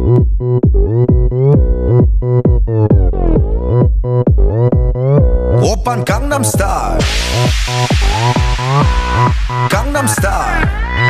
오빤 강남 스타일 강남 스타일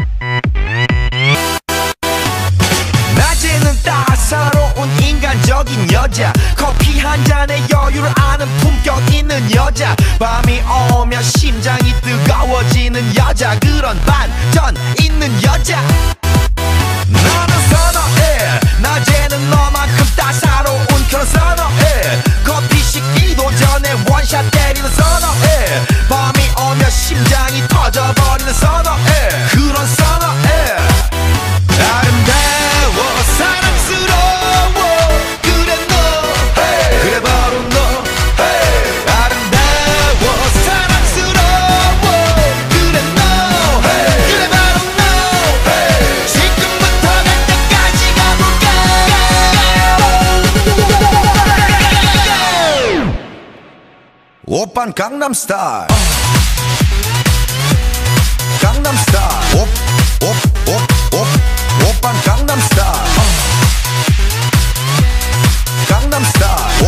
낮에는 따사로운 인간적인 여자 커피 한 잔에 여유를 아는 품격 있는 여자 밤이 오면 심장이 뜨거워지는 여자 그런 반전 있는 여자 나는 선어해 낮에는 너만큼 따사로운 그런 선어해 커피 식기도 전에 원샷 때리는 선어해 밤이 오면 심장이 터져버리는 선어해 그런 선어해 아름다워 사랑스러워 그래 너 hey. 그래 바로 너 hey. 아름다워 사랑스러워 그래 너 hey. 그래 바로 너 hey. 지금부터 갈 때까지 가볼까 오빤 강남 스타일 강남 스타일 오빤 강남 스타일 강남 스타일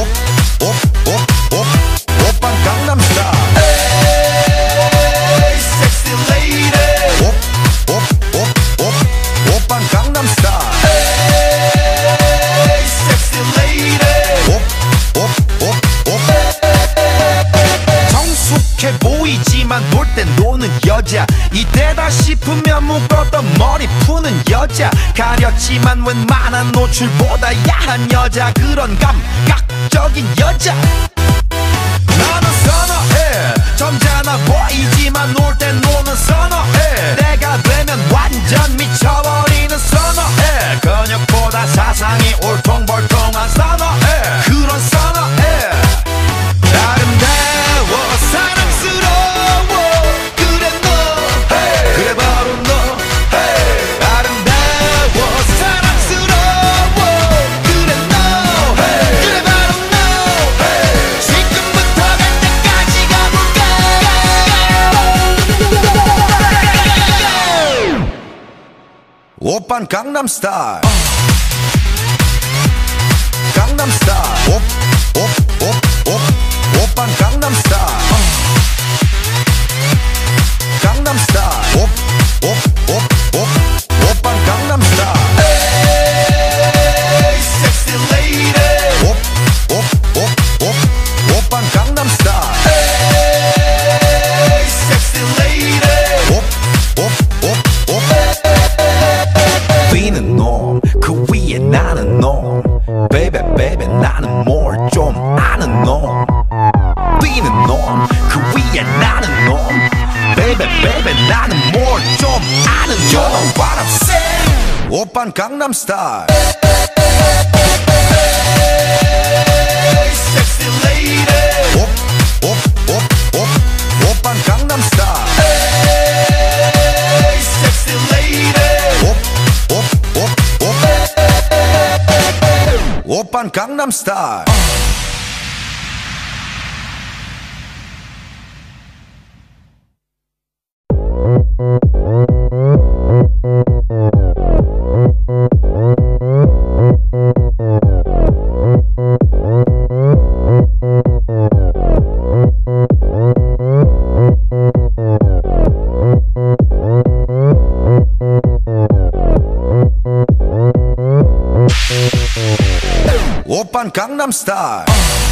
오빤 강남 스타일 에이 섹시 레이디 오빤 강남 스타일 에이 섹시 레이디 성숙해 보이지만 놀 땐 노는 여자 이때다 싶으면 묶었던 머리 푸는 여자 가렸지만 웬만한 노출보다 야한 여자 그런 감각적인 여자 나는 선어해 점잖아 보이지만 놀 땐 노는 선어해 내가 되면 완전 미쳐버리는 선어해 근육보다 사상이 울퉁불퉁한 선어해 그런 선어해 아름다워 사랑스러워 그래 너 hey. 그래 바로 너 hey. 아름다워 사랑스러워 그래 너 hey. 그래 바로 너 hey. 지금부터 갈 때까지 가볼까 오빤 강남 스타일 강남 스타일 오빤 강남 스타일 강남 스타일 오빤 강남 스타일 에이 섹시 레이디 오빤 강남 스타일 에이 섹시 레이디 뛰는 놈 그 위에 나는 놈 베이베 베이베 나는 뭘 좀 아는 놈 뛰는 놈 그 위에 나는 놈 베이베 베이베 나는 뭘 좀 아는 놈 You know what I'm saying 오빤 강남 스타일 에이 섹시 레이디 오빤 강남 스타일 에이 섹시 레이디 오빤 강남 스타일 오빤 강남 스타일